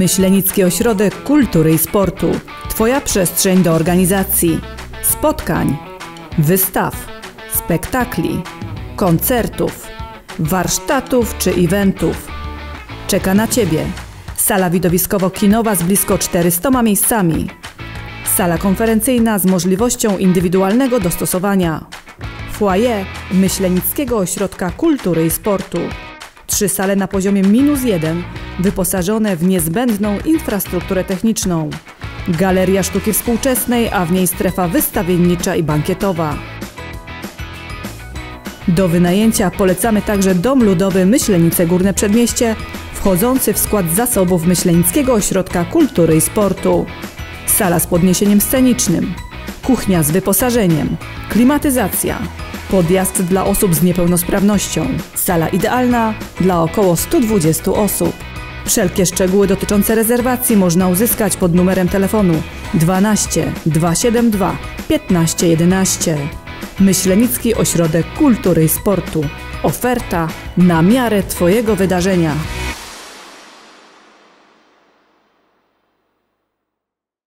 Myślenicki Ośrodek Kultury i Sportu. Twoja przestrzeń do organizacji, spotkań, wystaw, spektakli, koncertów, warsztatów czy eventów. Czeka na Ciebie sala widowiskowo-kinowa z blisko 400 miejscami. Sala konferencyjna z możliwością indywidualnego dostosowania. Foyer Myślenickiego Ośrodka Kultury i Sportu. 3 sale na poziomie -1, wyposażone w niezbędną infrastrukturę techniczną. Galeria sztuki współczesnej, a w niej strefa wystawiennicza i bankietowa. Do wynajęcia polecamy także Dom Ludowy Myślenice Górne Przedmieście, wchodzący w skład zasobów Myślenickiego Ośrodka Kultury i Sportu. Sala z podniesieniem scenicznym, kuchnia z wyposażeniem, klimatyzacja, podjazd dla osób z niepełnosprawnością, sala idealna dla około 120 osób. Wszelkie szczegóły dotyczące rezerwacji można uzyskać pod numerem telefonu 12 272 15 11. Myślenicki Ośrodek Kultury i Sportu. Oferta na miarę Twojego wydarzenia.